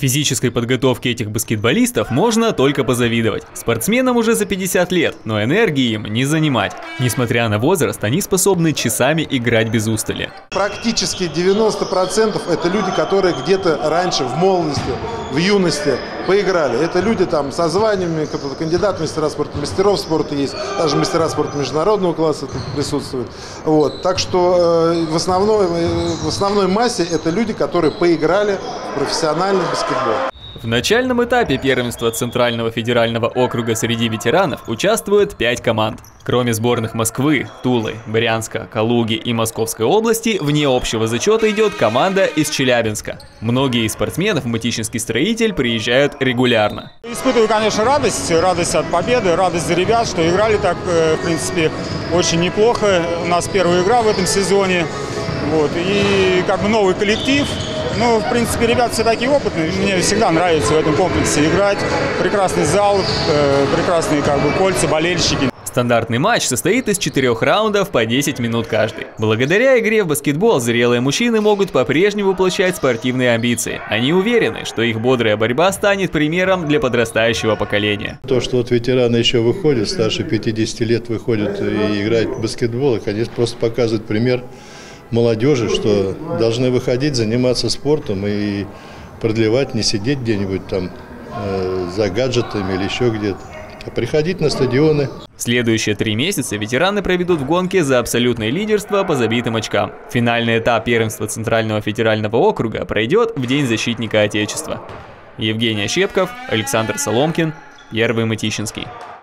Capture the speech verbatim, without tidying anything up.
Физической подготовке этих баскетболистов можно только позавидовать. Спортсменам уже за пятьдесят лет, но энергии им не занимать. Несмотря на возраст, они способны часами играть без устали. Практически девяносто процентов это люди, которые где-то раньше, в молодости, в юности поиграли. Это люди там со званиями, кандидат в мастера спорта, мастеров спорта есть, даже мастера спорта международного класса тут присутствуют. Вот. Так что э, в, основной, э, в основной массе это люди, которые поиграли в профессиональный баскетбол. В начальном этапе первенства Центрального федерального округа среди ветеранов участвуют пять команд. Кроме сборных Москвы, Тулы, Брянска, Калуги и Московской области, вне общего зачета идет команда из Челябинска. Многие из спортсменов в Мытищинский строитель приезжают регулярно. Испытываю, конечно, радость, радость от победы, радость за ребят, что играли так, в принципе, очень неплохо. У нас первая игра в этом сезоне, вот, и как бы новый коллектив. Ну, в принципе, ребята все такие опытные, мне всегда нравится в этом комплексе играть. Прекрасный зал, э, прекрасные как бы кольца, болельщики. Стандартный матч состоит из четырех раундов по десять минут каждый. Благодаря игре в баскетбол зрелые мужчины могут по-прежнему воплощать спортивные амбиции. Они уверены, что их бодрая борьба станет примером для подрастающего поколения. То, что вот ветераны еще выходят, старше пятидесяти лет выходят и играют в баскетбол, и, конечно, просто показывают пример молодежи, что должны выходить, заниматься спортом и продлевать, не сидеть где-нибудь там э, за гаджетами или еще где-то, а приходить на стадионы. Следующие три месяца ветераны проведут в гонке за абсолютное лидерство по забитым очкам. Финальный этап первенства Центрального федерального округа пройдет в День защитника Отечества. Евгений Ощепков, Александр Соломкин, Первый Мытищинский.